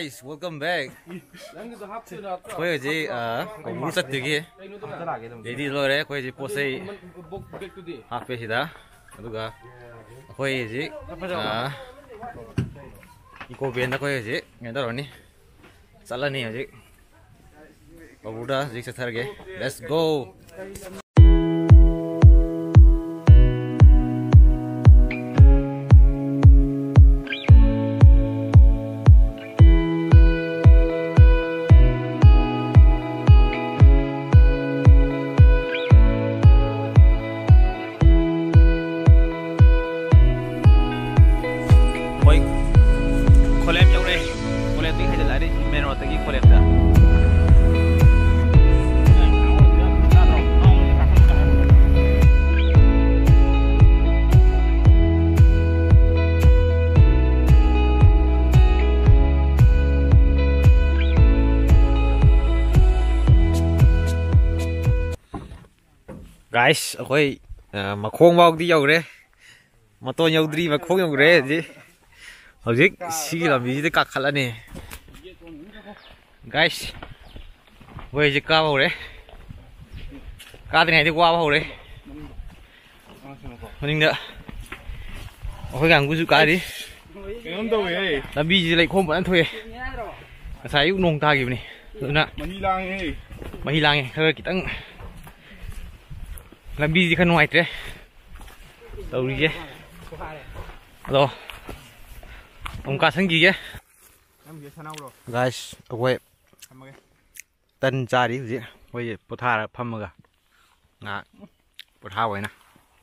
guys, welcome back. Koi ji buru sat digi. Jadi lore koi ji posei hape sida. Aduga koi ji iko benda koi ji ngedar oni. Salah nih ji. Babuda ji setharge. Let's go. Guys, okay, makhong vào đi dầu đấy, mà tôi nhau đi makhong dầu đấy gì, hồi trước xí làm gì đấy cắt khát này, guys, về chỉ cao vào đấy, cao thế này thì qua vào đấy, mình nữa, okay càng cú cá đi, làm gì lại không bọn thuê, sai cũng nông ta kiểu này, rồi nè, mà hi lang ấy, thôi kita làm gì khăn ngoài thế, đâu đi chứ, rồi, ông cá sinh gì chứ, guys, okay, tân ra đi gì, bây giờ bột thà là phăm mà cả, ngã, bột thà vậy nè,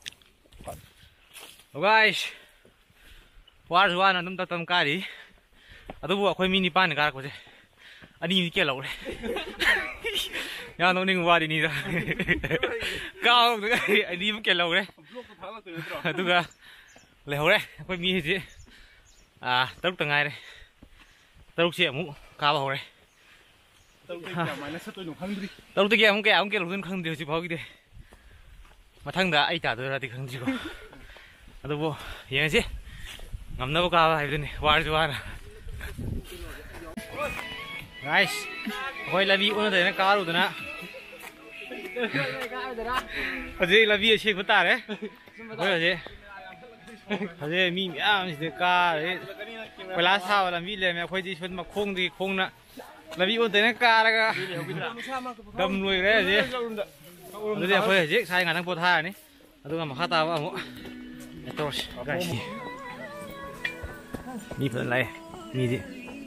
guys, qua rồi anh nắm tâm cá đi, à tôi vừa khơi mini pan cá có chứ, anh đi kia lẩu đấy. Nhà nó ninh qua đi nè, cao cái anh đi mất cái lầu đấy, tôi cả lầu đấy, quay mi gì, tao từng ngày đây, tao chuyện mũ cao vào đây, tao tự kia ông kia lầu dân không điều gì bao cái đấy, mà thằng đã ai trả tôi ra thì không gì cả, tôi vô hiện gì, ngắm nó cao hay này, qua rồi nè. Guys, coi là vi ôn nó cao rồi nè. Aje là vi chơi bata đấy. Coi aje mi am gì ca đấy. Coi lá sao là vi lên mẹ coi gì phân mà khung thì khung nè. Là vi ôn nó ca đấy cả. Đâm nuôi đấy aje. Aje coi aje sai ngàn thằng bột tha này. Tôi làm khát tao vào mũ. Etos, guys. Mi phân lại, mi gì.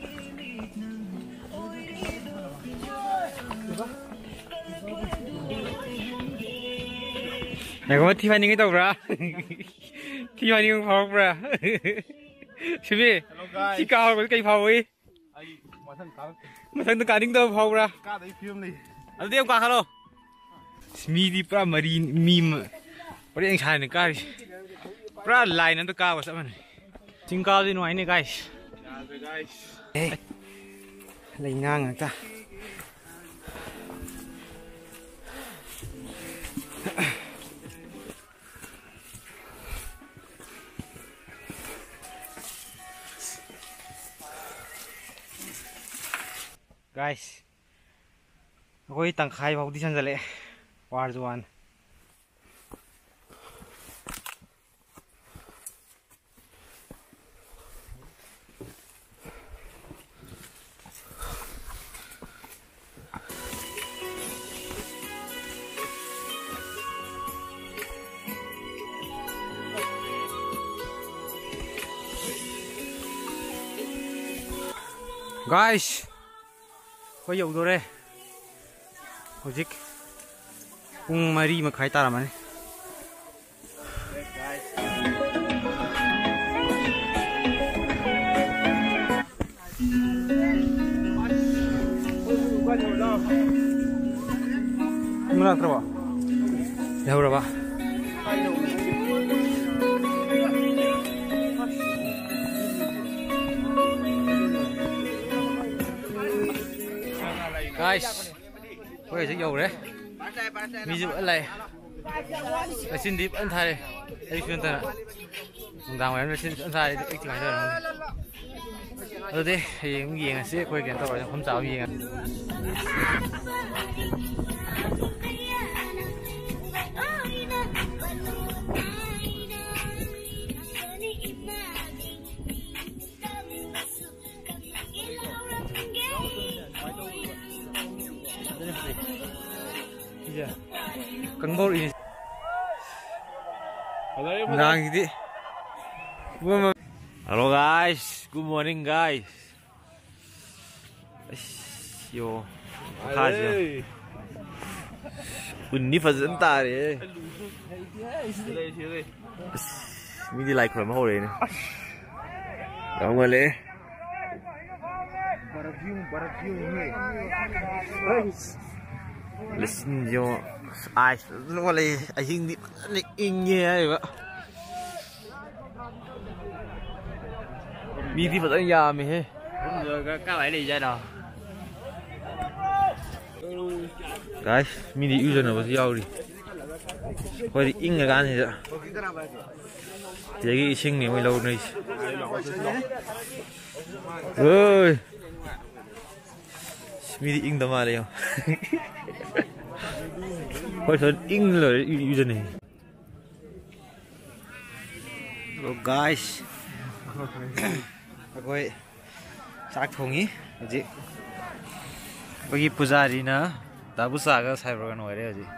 Này có thi finding cái tàu ra, thi finding phao ra, xem đi, thi cao cái cây phao ấy, mà thằng cả đinh tàu phao ra, anh đi ông qua hello, mi đi pra marine meme, bây giờ anh xài này cái, pra line nó cao quá sao mà, chính cao đi ngoài này guys, lấy ngang à ta. Guys, aku ini tangkai mau di sana le, warzuan. Guys. Có dầu rồi đây, hồi trước cung mari mà khai ta làm này. Mana terus? Jauh berapa? Guys, quay sẽ dầu đấy. Ví dụ này, xin đi ăn thay, đây xuyên tay này. Đồng đào em xin ăn thay, ít chừng rồi. ꯑꯗꯨꯗꯤ ꯍꯌꯦꯡ ꯌꯦꯡꯉꯁꯤ ꯑꯩꯈꯣꯏ ꯀꯩꯅꯣ ꯇꯧꯔꯒ ꯃꯐꯝ ꯆꯥꯕ ꯌꯦꯡꯉꯁꯤ Kangbaur ini. Nangidi. Halo guys, good morning guys. Yo, makasih. Ini sebentar ya. Ini di like from hore ini. Kamu boleh. Listen yo, ice. Boleh, asing di ini ya. Midi phát anh già mày he. Rồi các bạn đi ra đâu? Guys, midi user nào bây giờ đi. Coi đi in cái gan này đó. Vậy cái sinh này mới lâu này. Ơi. Midi in tao mà đi không? Coi thử in rồi user này. Hello guys. Aku sak thongi ji bagi pujari na tabu saga cyber kan wari ji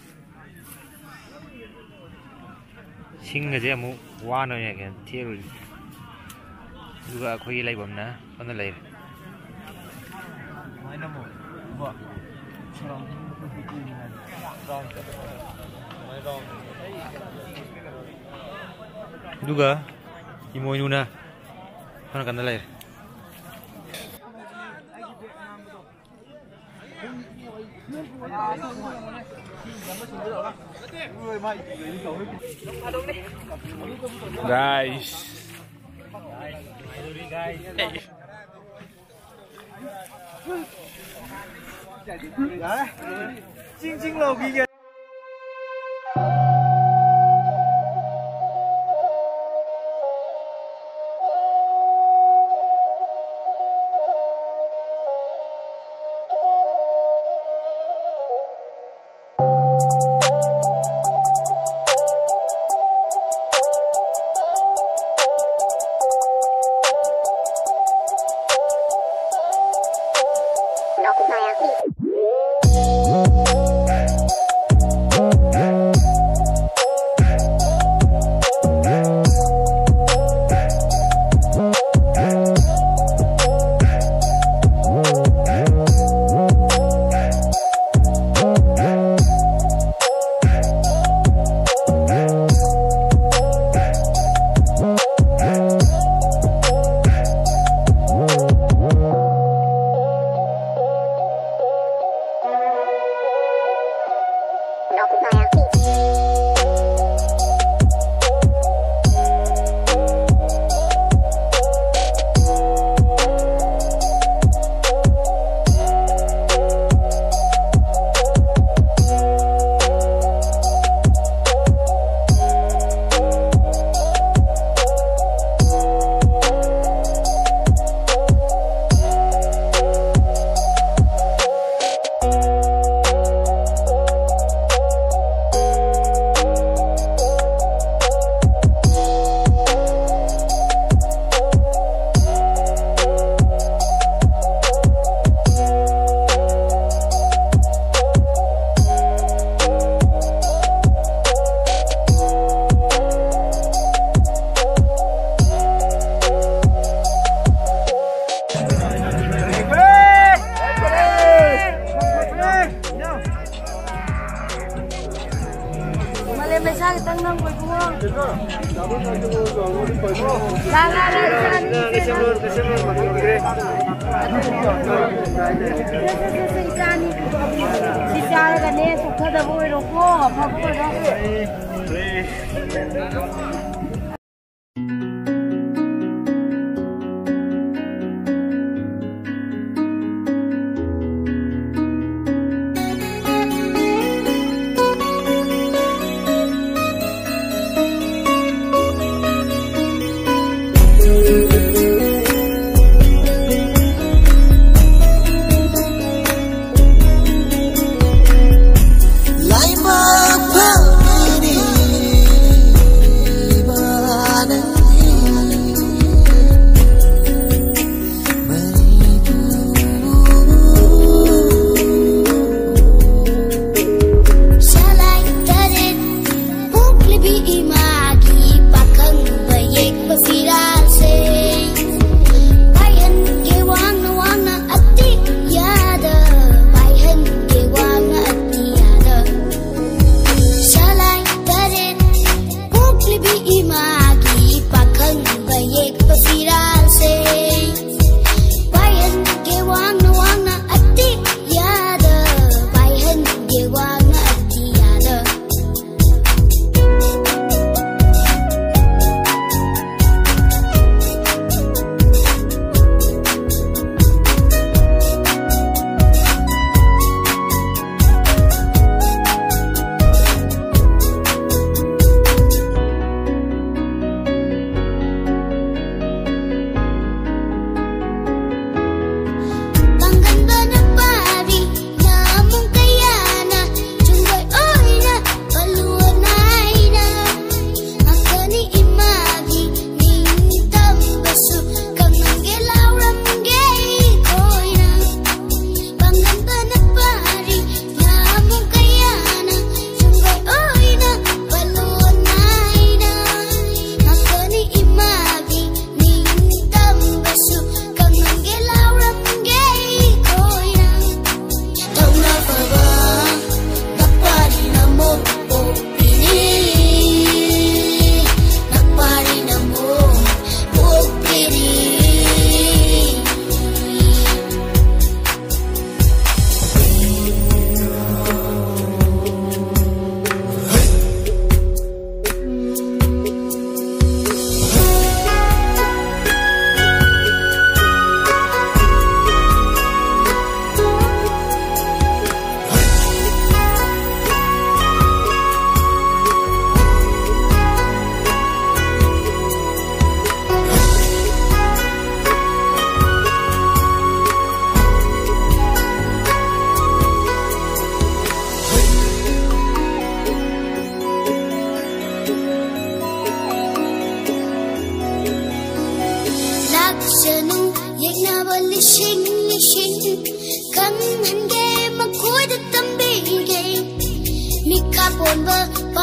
sing je amu wa no ya kan thiru duga khoi lai bam na kon lai mai na mo ba sarong duga imoi nuna mana kan dalai guys Jing jing lo gigi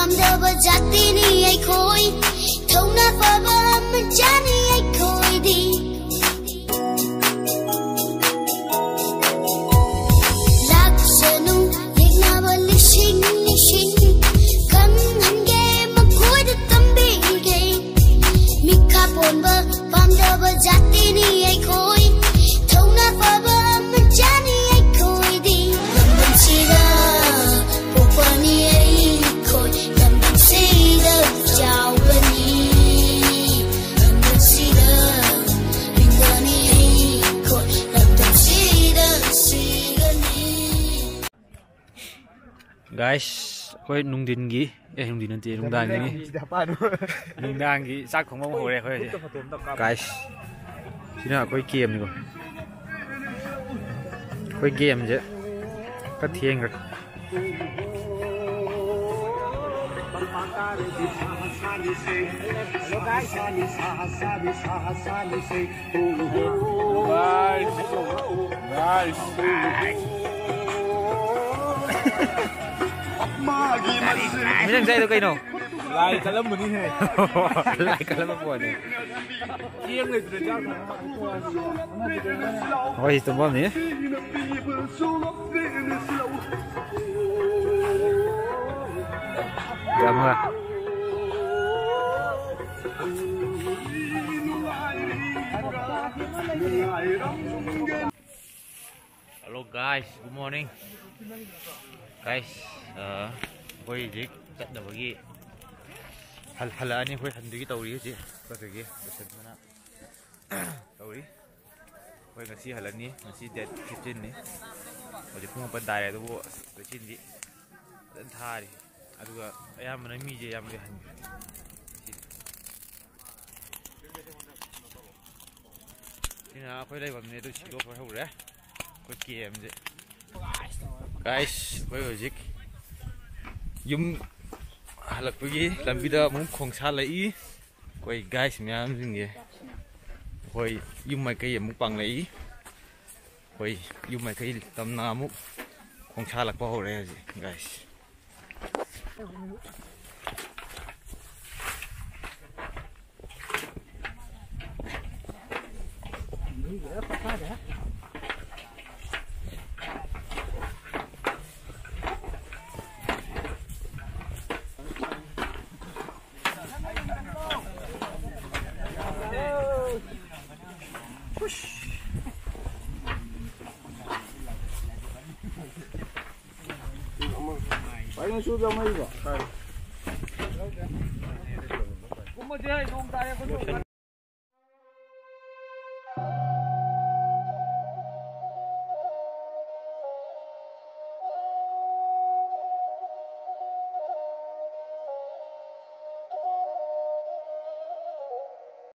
ꯄꯥꯝꯗꯕ ꯖꯥꯇꯤꯅꯤ ꯑꯩꯈꯣꯏ ꯊꯧꯅꯥ ꯐꯕ ꯃꯆꯥꯅꯤ ꯑꯩꯈꯣꯏꯗꯤ ꯂꯥꯛꯁꯅꯨ ꯌꯦꯛꯅꯕ ꯂꯤꯁꯤꯡ ꯂꯤꯁꯤꯡ ꯈꯪꯍꯟꯒꯦ ꯃꯈꯣꯏꯗ ꯇꯝꯕꯤꯒꯦ ꯃꯤꯈꯥ ꯄꯣꯟꯕ ꯄꯥꯝꯗꯕ ꯖꯥꯇꯤꯅꯤ ꯑꯩꯈꯣꯏ ꯊꯧꯅꯥ ꯐꯕ ꯃꯆꯥꯅꯤ ꯑꯩꯈꯣꯏꯗꯤ ꯂꯝꯗꯝꯁꯤꯗ ꯄꯣꯛꯄꯅꯤ ꯑꯩꯈꯣꯏ ꯂꯝꯗꯝꯁꯤꯗ ꯆꯥꯎꯕꯅꯤ ꯂꯝꯗꯝꯁꯤꯗ ꯍꯤꯡꯒꯅꯤ ꯑꯩꯈꯣꯏ ꯂꯝꯗꯝꯁꯤꯗ ꯁꯤꯒꯅꯤ. Guys, ꯑꯩꯈꯣꯏ ꯅꯨꯡꯊꯤꯟꯒꯤ ꯅꯨꯡꯊꯤꯟ ꯅꯠꯇꯦ ꯅꯨꯡꯗꯥꯡꯒꯤ ꯆꯥꯛ ꯊꯣꯡꯕ ꯍꯧꯔꯦ ꯑꯩꯈꯣꯏ. Guys, ꯁꯤꯅ ꯑꯩꯈꯣꯏ ꯀꯦꯝꯅꯤꯀꯣ. ꯑꯩꯈꯣꯏ ꯒꯦꯝꯁꯦ ꯈꯔ ꯊꯦꯡꯈ꯭ꯔꯦ. Mình dây được cây nào? Lại cả lâm mình đi hè. Lại cả lâm buồn này. Kiếm người từ trong. Thôi tụi bom nhỉ? Cảm ơn. Hello guys, good morning. Guys, tôi chỉ cắt đầu cái hal anh tôi hành đi tàu đi chứ, có thể cái sân mana tàu đi, tôi ngasih hal ini, ngasih dead kitchen ni, tôi pun pandai itu bu kitchen di, dan thari, aduga ayam mana mi je ayam dia han. Ini aku lagi buat ni tu sih kau faham dah, kau game je. Guys, tôi ở dịch yum halak pergi lambida mung khong sa lai koi guys myam jing ye koi yum mai kai mung pang lai koi yum mai kai tam na mu khong sa lak pa ho re guys. Paling sudah mai ba. Kuma je nong tayo ko.